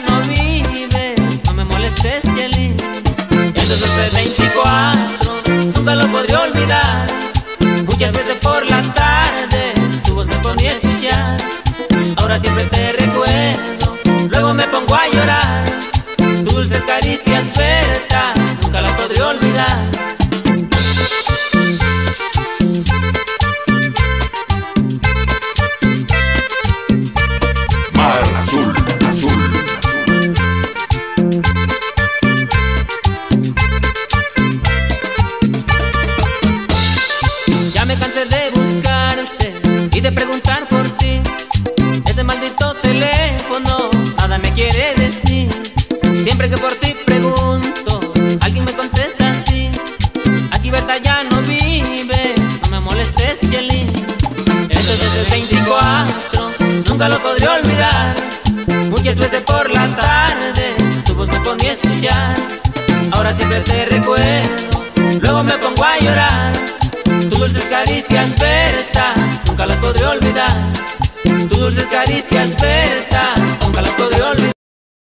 no vive, no me molestes, Chely. Esos 12-24 nunca lo podré olvidar. Muchas veces por las tardes su voz me ponía a escuchar. Ahora siempre te recuerdo, luego me pongo a llorar. Tus dulces caricias, Berta, nunca las podré olvidar. Mar azul, azul. Ya me cansé de buscarte y de preguntar por ti. Ese maldito teléfono nada me quiere decir. Siempre que por ti pregunto, alguien me contesta así: aquí Berta ya no vive, no me molestes, Chely. Esto es desde el 24, nunca lo podré olvidar. Muchas veces por la tarde su voz me ponía a escuchar. Ahora siempre te recuerdo, luego me pongo a llorar. Tus dulces caricias, Berta, nunca las podré olvidar. Tus dulces caricias, Berta,